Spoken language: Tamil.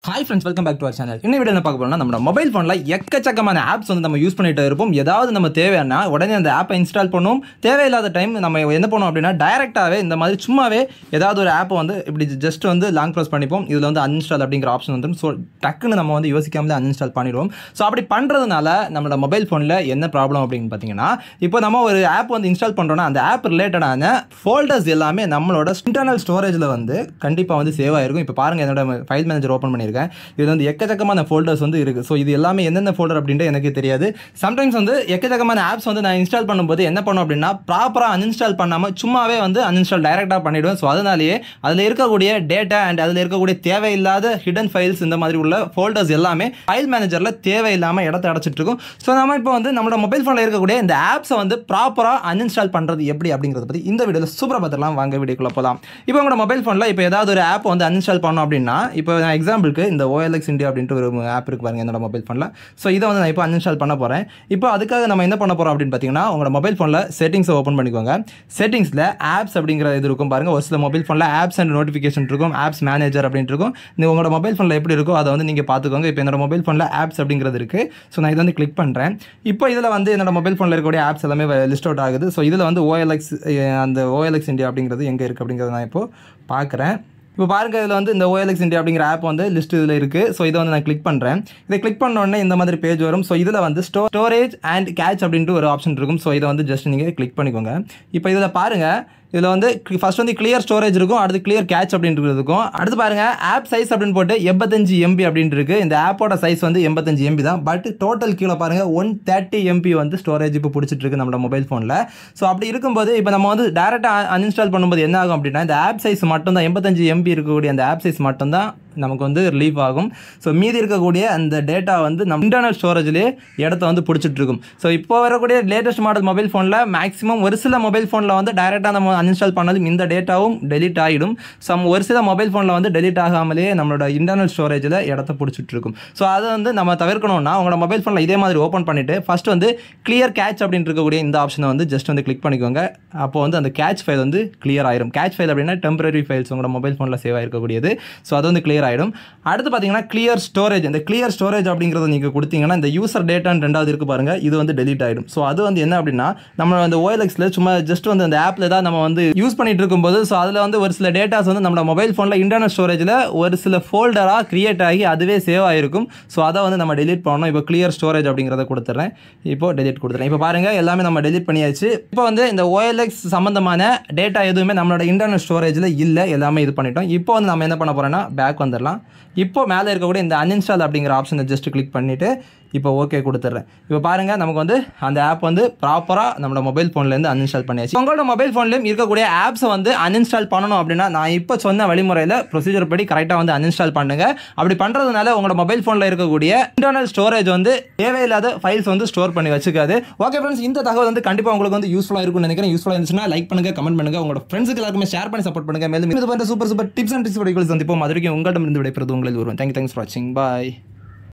Hi friends, welcome back to our channel. In this video, we will see mobile phone எக்கச்சக்கமான apps வந்து நம்ம யூஸ் பண்ணிட்டு இருப்போம். ஏதாவது நம்ம தேவையானா உடனே அந்த ஆப்பை இன்ஸ்டால் பண்ணுவோம். தேவையில்லாத டைம் நம்ம என்ன பண்ணுவோம் அப்படினா டைரக்டாவே இந்த மாதிரி சும்மாவே ஏதாவது ஒரு ஆப் வந்து இப்படி ஜஸ்ட் வந்து லாங் பிரஸ் பண்ணிப்போம். இதுல வந்து uninstall அப்படிங்கற ஆப்ஷன் வந்துரும். சோ டக்குன்னு நம்ம வந்து யோசிக்காமலே uninstall பண்ணிடுவோம். சோ அப்படி பண்றதுனால நம்மளோட மொபைல் ஃபோன்ல என்ன ப்ராப்ளம் அப்படினு பாத்தீங்கன்னா, இப்போ நம்ம ஒரு ஆப் வந்து இன்ஸ்டால் பண்றோம்னா அந்த ஆப் ரிலேட்டடான ஃபோல்டர்ஸ் எல்லாமே நம்மளோட இன்டர்னல் ஸ்டோரேஜ்ல வந்து கண்டிப்பா வந்து சேவ் ஆயிருக்கும். இப்போ பாருங்க என்னோட ஃபைல் மேனேஜர் ஓபன் பண்ணிருக்கேன். இதுல வந்து எக்கச்சக்கமான ஃபோல்டர்ஸ் வந்து இருக்கு. சோ இது எல்லாமே என்னென்ன ஃபோல்டர் அப்படின்றது எனக்கு தெரியாது. சம்டைம்ஸ் வந்து எக்கச்சக்கமான ஆப்ஸ் வந்து நான் இன்ஸ்டால் பண்ணும்போது என்ன பண்ணும் அப்படின்னா ப்ராப்பரா அன்இன்ஸ்டால் பண்ணாம சும்மாவே வந்து அன்இன்ஸ்டால் டைரக்டா பண்ணிடுவேன். சோ அதனாலேயே அதுல இருக்கக்கூடிய டேட்டா அண்ட் அதுல இருக்கக்கூடிய தேவையில்லாத ஹிடன் ஃபைல்ஸ் இந்த மாதிரி உள்ள ஃபோல்டர்ஸ் எல்லாமே ஃபைல் மேனேஜர்ல தேவையில்லாம இடத்தை அடைச்சிட்டு இருக்கும். சோ நம்ம இப்போ வந்து நம்மளோட மொபைல் ஃபோன்ல இருக்கக்கூடிய இந்த ஆப்ஸை வந்து ப்ராப்பரா அன்இன்ஸ்டால் பண்றது எப்படி அப்படிங்கறத பத்தி இந்த வீடியோல சூப்பரா பார்த்துடலாம். வாங்க வீடியோக்குள்ள போலாம். இப்போ உங்களோட மொபைல் ஃபோன்ல இப்போ ஏதாவது ஒரு ஆப் வந்து அன்இன்ஸ்டால் பண்ணணும் அப்படின்னா, இப்போ நான் எக்ஸாம்பிளுக்கு இந்த OLX India அப்படின்ற ஒரு ஆப் இருக்கு பாருங்க என்னோட மொபைல் ஃபோன்ல. ஸோ இதை வந்து நான் இப்போ அன்இன்ஸ்டால் பண்ண போறேன். இப்போ அதுக்காக நம்ம என்ன பண்ண போறோம் அப்படின்னு பார்த்தீங்கன்னா, உங்களோட மொபைல் ஃபோன்ல செட்டிங்ஸை ஓப்பன் பண்ணிக்கோங்க. செட்டிங்ஸ்ல ஆப்ஸ் அப்படிங்கிற இது இருக்கும் பாருங்க. ஒரு சில மொபைல் ஃபோன்ல ஆப்ஸ் அண்ட் நோட்டிஃபிகேஷன் இருக்கும், ஆப்ஸ் மேனேஜர் அப்படின்னு இருக்கும். உங்களோட மொபைல் ஃபோன்ல எப்படி இருக்கோ அதை வந்து நீங்க பார்த்துக்கோங்க. இப்போ என்னோட மொபைல் ஃபோன்ல ஆப்ஸ் அப்படிங்கிறது இருக்கு. ஸோ நான் இதை வந்து கிளிக் பண்றேன். இப்போ இதில் வந்து என்னோட மொபைல் ஃபோன்ல இருக்கக்கூடிய ஆப்ஸ் எல்லாமே லிஸ்ட் அவுட் ஆகுது. ஸோ இதில் வந்து அந்த OLX India அப்படிங்கிறது எங்கே இருக்குது அப்படிங்கிறத நான் இப்போ பார்க்குறேன். இப்போ பாருங்க இதில் வந்து இந்த OLX India அப்படிங்கிற ஆப் வந்து லிஸ்ட் இதில் இருக்குது. ஸோ இதை வந்து நான் கிளிக் பண்ணுறேன். இதை கிளிக் பண்ண உடனே இந்த மாதிரி பேஜ் வரும். ஸோ இதில் வந்து ஸ்டோரேஜ் அண்ட் கேட்ச் அப்படின்ட்டு ஒரு ஆப்ஷன் இருக்கும். ஸோ இதை வந்து ஜஸ்ட் நீங்கள் கிளிக் பண்ணிக்கோங்க. இப்போ இதில் பாருங்கள், இதில் வந்து ஃபர்ஸ்ட் வந்து கிளியர் ஸ்டோரேஜ் இருக்கும், அடுத்து கிளியர் கேட்ச் அப்படின்றது இருக்கும். அடுத்து பாருங்க ஆப் சைஸ் அப்படின்னு போட்டு 85 MB அப்படின்ட்டு இருக்கு. இந்த ஆப்போட சைஸ் வந்து 85 MB தான். பட் டோட்டல் கீழே பாருங்க 130 MB வந்து ஸ்டோரேஜ் இப்போ பிடிச்சிட்டு இருக்கு நம்ம மொபைல் ஃபோனில். ஸோ அப்படி இருக்கும்போது இப்போ நம்ம வந்து டேரெக்டாக அன்இன்ஸ்டால் பண்ணும்போது என்ன ஆகும் அப்படின்னா, இந்த ஆப் சைஸ் மட்டும் தான் 85 MB இருக்கக்கூடிய அந்த ஆப் சைஸ் மட்டும் தான் நமக்கு வந்து ரிலீஃப் ஆகும். ஸோ மீதி இருக்கக்கூடிய அந்த டேட்டா வந்து நம்ம இன்டர்னல் ஸ்டோரேஜ்லேயே இடத்த வந்து பிடிச்சிட்டு இருக்கும். ஸோ இப்போ வரக்கூடிய லேட்டஸ்ட் மாடல் மொபைல் ஃபோனில் மேக்ஸிமம் ஒரு சில மொபைல் ஃபோனில் வந்து டைரெக்டாக நம்ம அன்இன்ஸ்டால் பண்ணாலும் இந்த டேட்டாவும் டெலிட் ஆகிடும். ஒரு சில மொபைல் ஃபோனில் வந்து டெலிட் ஆகாமலேயே நம்மளோட இன்டர்னல் ஸ்டோரேஜில் இடத்த பிடிச்சிட்டு இருக்கும். ஸோ அதை வந்து நம்ம தவிர்க்கணும்னா உங்களோட மொபைல் ஃபோனில் இதே மாதிரி ஓப்பன் பண்ணிவிட்டு ஃபஸ்ட் வந்து கிளியர் கேட்ச் அப்படின்னு இருக்கக்கூடிய இந்த ஆப்ஷனை வந்து ஜஸ்ட் வந்து கிளிக் பண்ணிக்கோங்க. அப்போ வந்து அந்த கேட்ச் ஃபைல் வந்து கிளியர் ஆயிரும். கேட்ச் ஃபைல் அப்படின்னா டெம்பரரி ஃபைல்ஸ் உங்களோட மொபைல் ஃபோனில் சேவ் ஆகிருக்கக்கூடியது. ஸோ அது வந்து கிளியர் ஆகிடும். அடுத்து பார்த்தீங்கன்னா கிளியர் ஸ்டோரேஜ். இந்த கிளியர் ஸ்டோரேஜ் அப்படிங்கிறத நீங்கள் கொடுத்தீங்கன்னா இந்த யூசர் டேட்டான்னு ரெண்டாவது இருக்கு பாருங்க, இது வந்து டெலிட் ஆகிடும். ஸோ அது வந்து என்ன அப்படின்னா, நம்ம அந்த OLXல சும்மா ஜஸ்ட் வந்து அந்த ஆப்பில் தான் நம்ம வந்து யூஸ் பண்ணிட்டு இருக்கும்போது ஸோ அதில் வந்து ஒரு சில டேட்டாஸ் வந்து நம்ம மொபைல் ஃபோனில் இன்டர்னல் ஸ்டோரேஜில் ஒரு சில ஃபோல்டராக கிரியேட் ஆகி அதுவே சேவ் ஆகிருக்கும். ஸோ அதை வந்து நம்ம டெலிட் பண்ணணும். இப்போ கிளியர் ஸ்டோரேஜ் அப்படிங்கிறத கொடுத்துட்றேன். இப்போ டெலிட் கொடுத்துறேன். இப்போ பாருங்கள் எல்லாமே நம்ம டெலிட் பண்ணியாச்சு. இப்போ வந்து இந்த OLX சம்மந்தமான டேட்டா எதுவுமே நம்மளோட இன்டர்னல் ஸ்டோரேஜில் இல்லை, எல்லாமே இது பண்ணிட்டோம். இப்போ வந்து நம்ம என்ன பண்ண போகிறோம்னா பேக் வந்துடலாம். இப்போ மேலே இருக்கக்கூடிய இந்த அன்இன்ஸ்டால் அப்படிங்கிற ஆப்ஷனை ஜஸ்ட் கிளிக் பண்ணிவிட்டு இப்போ ஓகே கொடுத்துட்றேன். இப்போ பாருங்கள் நமக்கு வந்து அந்த ஆப் வந்து ப்ராப்பராக நம்மளோட மொபைல் ஃபோன்லேருந்து அன்இன்ஸ்டால் பண்ணியாச்சு. உங்களோட மொபைல் ஃபோன்லேயும் இருக்கக்கூடிய ஆப்ஸை வந்து அன்இன்ஸ்டால் பண்ணணும் அப்படின்னா நான் இப்போ சொன்ன வழிமுறையில் ப்ரொசீஜர் படி கரெக்டாக வந்து அன்இன்ஸ்டால் பண்ணுங்கள். அப்படி பண்ணுறதுனால உங்களோட மொபைல் ஃபோனில் இருக்கக்கூடிய இன்டர்னல் ஸ்டோரேஜ் வந்து தேவையில்லாத ஃபைல்ஸ் வந்து ஸ்டோர் பண்ணி வச்சுக்காது. ஓகே ஃப்ரெண்ட்ஸ், இந்த தகவல் வந்து கண்டிப்பாக உங்களுக்கு வந்து யூஸ்ஃபுல்லாக இருக்கும்னு நினைக்கிறேன். யூஸ்ஃபுல்லாக இருந்துச்சுன்னா லைக் பண்ணுங்கள், கமெண்ட் பண்ணுங்கள், உங்களோட ஃப்ரெண்ட்ஸுக்கு எல்லாருமே ஷேர் பண்ணி சப்போர்ட் பண்ணுங்கள். மேலும் இது போன்ற super tips and tricks videos வந்து இப்போ மதுரைக்கு உங்களிடம் இருந்து விடைபெறுவது உங்களில் வருவேன். தேங்க்ஸ் ஃபார் வாட்சிங். பாய்.